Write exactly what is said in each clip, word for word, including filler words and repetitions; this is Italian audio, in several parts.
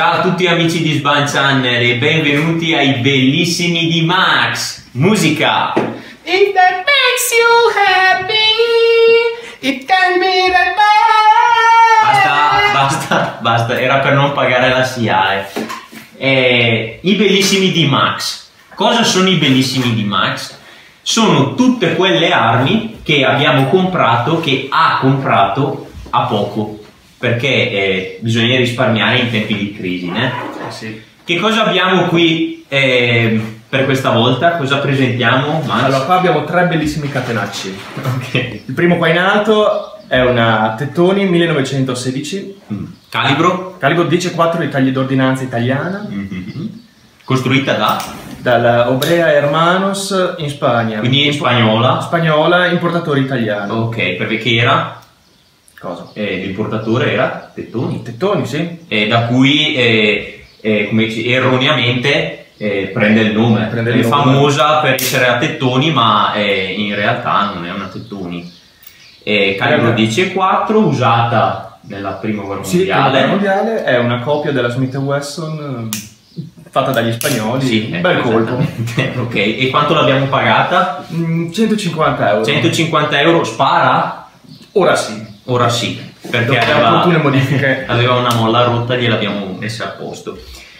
Ciao a tutti amici di Sban Channel e benvenuti ai bellissimi di Max. Musica! If that makes you happy, it can be the best. Basta, basta, basta, era per non pagare la S I A E. Eh, I bellissimi di Max. Cosa sono i bellissimi di Max? Sono tutte quelle armi che abbiamo comprato, che ha comprato a poco, perché eh, bisogna risparmiare in tempi di crisi, né? Sì. Che cosa abbiamo qui eh, per questa volta? Cosa presentiamo, Max? Allora, qua abbiamo tre bellissimi catenacci. Okay. Il primo qua in alto è una Tettoni millenovecentosedici. Mm. Calibro? Calibro dieci virgola quattro di tagli d'ordinanza italiana. Mm-hmm. Costruita da? Dalla Obrea Hermanos in Spagna. Quindi in spagnola? Spagnola, importatore italiano. Ok, perché era? Cosa? Eh, l'importatore era Tettoni. Tettoni, sì. Eh, da cui, eh, eh, come dici, erroneamente eh, prende il nome. Prende è il nome. famosa per essere a Tettoni, ma eh, in realtà non è una Tettoni. Eh, calibro dieci virgola quattro, usata nella prima guerra Sì, mondiale. la guerra mondiale è una copia della Smith and Wesson fatta dagli spagnoli. Sì, un ecco, bel colpo. Ok, e quanto l'abbiamo pagata? Mm, centocinquanta euro. centocinquanta euro, spara? Ora sì. Ora sì, perché Dopo le aveva, opportune modifiche. aveva una molla rotta, gliel'abbiamo messa a posto.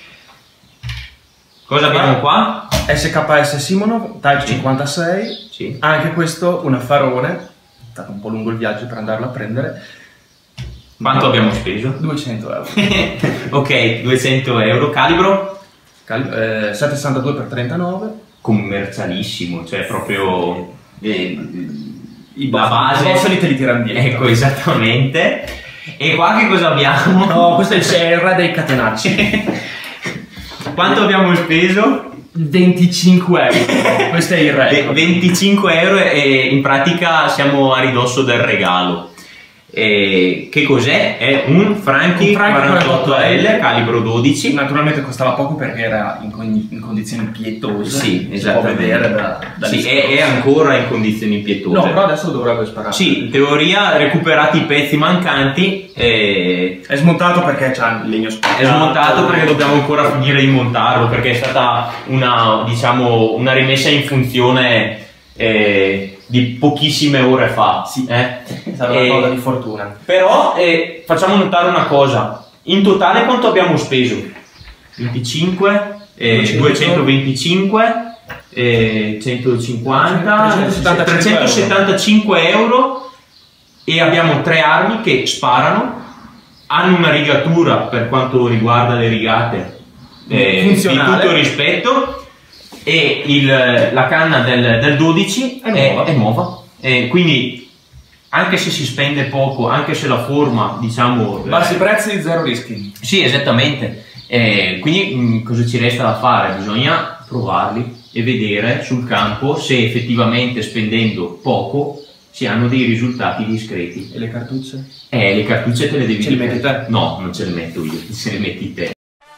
Cosa abbiamo qua? S K S Simonov, Type Sì. cinquantasei. Sì. Anche questo un affarone. È stato un po' lungo il viaggio per andarlo a prendere. Quanto abbiamo speso? duecento euro. Ok, duecento euro. Calibro? Cal- eh, settecentosessantadue per trentanove. Commercialissimo, cioè proprio eh, I la base. I bossoli te li tirano dietro. Ecco, esattamente. E qua che cosa abbiamo? No, questo è il, è il re dei catenacci. Quanto abbiamo speso? venticinque euro. Questo è il re. Ve- venticinque euro e in pratica siamo a ridosso del regalo. E che cos'è? È un Franchi, Un Franchi quarantotto L, calibro dodici. Naturalmente costava poco perché era in, con- in condizioni pietose. Sì, si può esattamente. vedere da, dagli Sì, è, è ancora in condizioni pietose. No, però adesso dovrebbe sparare. Sì, in teoria recuperati i pezzi mancanti e È smontato perché c'ha il legno spaccato. è smontato perché dobbiamo ancora finire di montarlo, perché è stata una, diciamo, una rimessa in funzione eh, di pochissime ore fa. Sì, eh. è stata E- una cosa di fortuna. Però eh, facciamo notare una cosa: in totale quanto abbiamo speso? venticinque, eh, duecento. duecentoventicinque, eh, centocinquanta, trecentosettantacinque trecentosettantacinque euro, e abbiamo tre armi che sparano, hanno una rigatura per quanto riguarda le rigate eh, di Funzionale. tutto rispetto, e il, la canna del, del dodici È nuova. è nuova. Eh, quindi anche se si spende poco, anche se la forma, diciamo, Bassi eh, prezzi, zero rischi. sì, esattamente. Eh, quindi mh, cosa ci resta da fare? Bisogna provarli e vedere sul campo se effettivamente spendendo poco si hanno dei risultati discreti. E le cartucce? Eh, le cartucce te le devi Ce le mettere. metti te? No, non ce le metto io, se le metti te.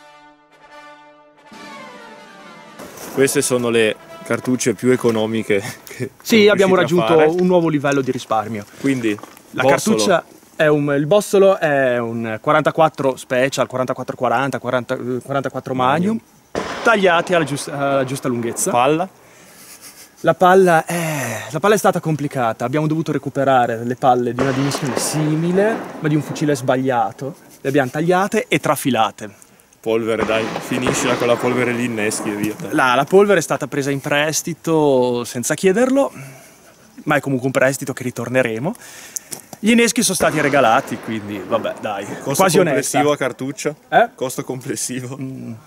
Queste sono le cartucce più economiche che Sì, siamo abbiamo riusciti a raggiunto fare. un nuovo livello di risparmio. Quindi La bossolo, cartuccia è un, il bossolo è un quarantaquattro Special, quarantaquattro quaranta, quaranta, eh, quarantaquattro Magnum, tagliati alla giusta, alla giusta lunghezza. palla, La palla, è, la palla è stata complicata, abbiamo dovuto recuperare le palle di una dimensione simile, ma di un fucile sbagliato. Le abbiamo tagliate e trafilate. polvere, dai, finiscila con la polvere lì, inneschi e via. dai. La, la polvere è stata presa in prestito senza chiederlo, ma è comunque un prestito che ritorneremo. Gli inneschi sono stati regalati, quindi vabbè, dai, Costo quasi onesta. complessivo a cartuccia? Eh? Costo complessivo?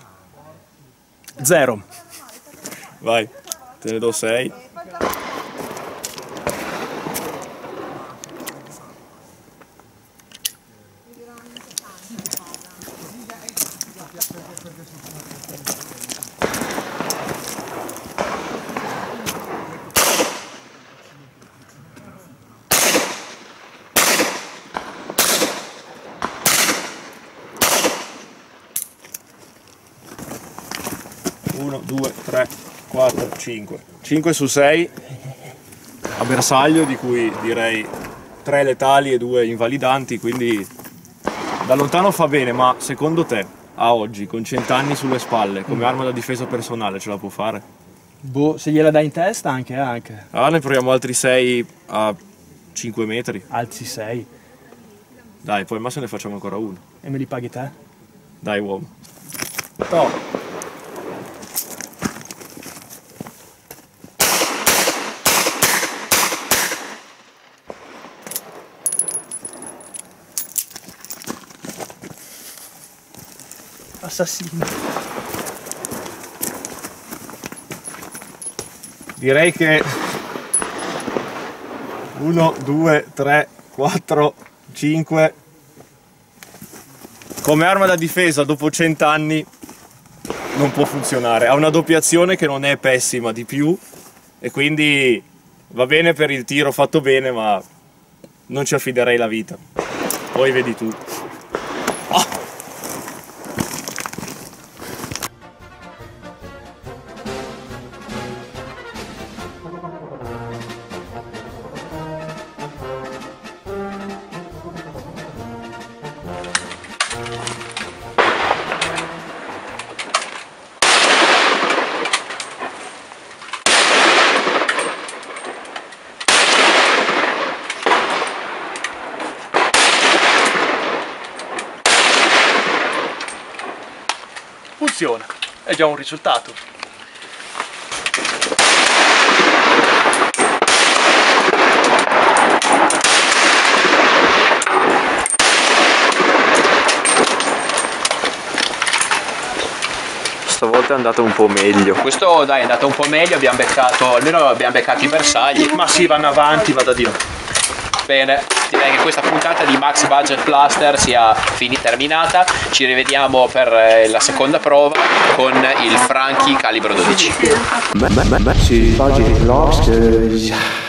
Zero. Vai, te ne do sei. uno, due, tre, quattro, cinque. cinque su sei a bersaglio, di cui direi tre letali e due invalidanti, quindi da lontano fa bene, ma secondo te a oggi, con cent'anni sulle spalle, come arma da difesa personale, ce la può fare? Boh, se gliela dai in testa anche, anche. Allora ne proviamo altri sei a cinque metri. Alzi sei. Dai, poi al massimo ne facciamo ancora uno. E me li paghi te? Dai uomo. No. Assassino. Direi che uno, due, tre, quattro, cinque come arma da difesa dopo cent'anni non può funzionare. Ha una doppiazione che non è pessima di più e quindi va bene per il tiro fatto bene, ma non ci affiderei la vita. Poi vedi tu. Oh! Funziona, è già un risultato. Stavolta è andata un po' meglio. Questo dai è andato un po' meglio, abbiamo beccato, almeno abbiamo beccato i bersagli. Ma sì, vanno avanti, vada Dio. Bene, direi che questa puntata di Max Budget Blaster sia finita, terminata. Ci rivediamo per eh, la seconda prova con il Franchi calibro dodici. Max Budget Blasters.